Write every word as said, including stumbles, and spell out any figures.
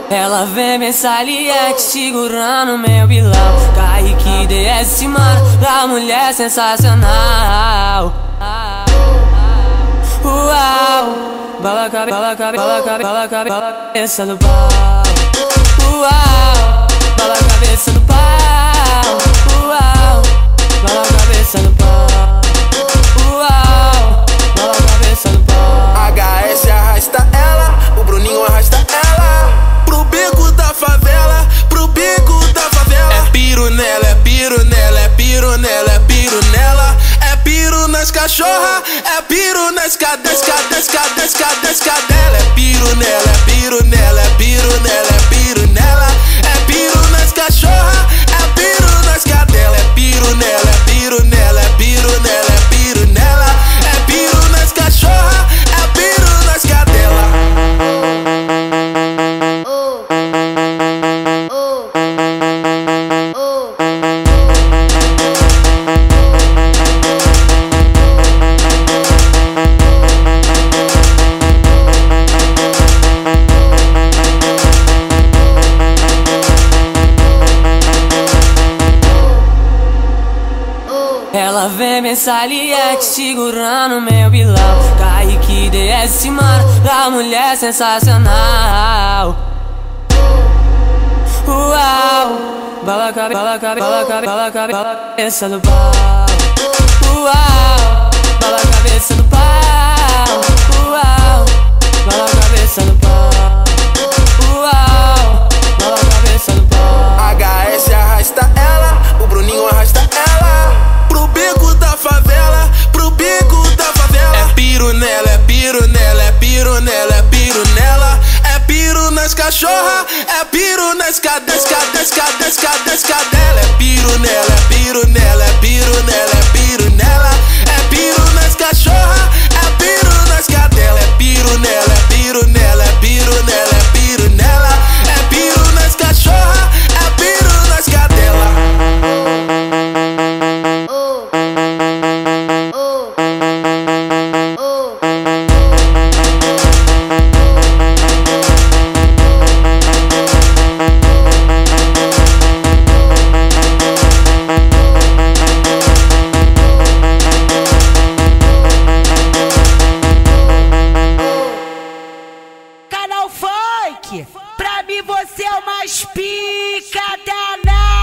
Ela vem bem saliente, segurando meu bilão. Kaique D S, mano, da mulher sensacional. Uau, bala cabe, bala cabe, bala cabe, bala cabe, bala cabeça do pau. Uau, bala cabeça do pau. Uau, bala cabeça do pau. Uau, bala cabeça do pau. H S arrasta ela, o Bruninho arrasta ela pro beco da favela, pro beco da favela. É piro nela, é piro nela, é piro nela, é piro nela. É piro nas cachorra, é piro nas cadelas, cadelas, cadelas, cadelas, cadela. É piro nela, é piro nela, é piro nela, é piro nela. É piro nas cachorra, é piro nas cadelas. É piro nela, é piro nela, é piro nela, é piro nela. É piro nas cachorra, é piro nas cadelas. Ela vem bem saliente, segurando meu bilão. Kaique D S, mano, da mulher sensacional. Uau, bala cabe, bala cabe, bala cabe, bala cabe, bala cabeça do pau. Uau, bala cabeça do pau. Uau, bala cabeça do pau. Uau, bala cabeça do pau. H S arrasta ela, o Bruninho arrasta ela pro beco da favela, pro beco da favela. É piro nela, é piro nela, é piro nela, é piro nela. É piro nas cachorra, é piro nas cadelas, cadelas, cadelas, cadelas, cadela. É piro nela, é piro nela, é piro nela, é piro nela. É piro nas cachorra, é piro nas cadelas. É piro nela, é piro nela, é piro nela, é piro nela. É piro nas cachorra, é piro nas cadelas. Canal Funk, pra mim você é o mais pica danado.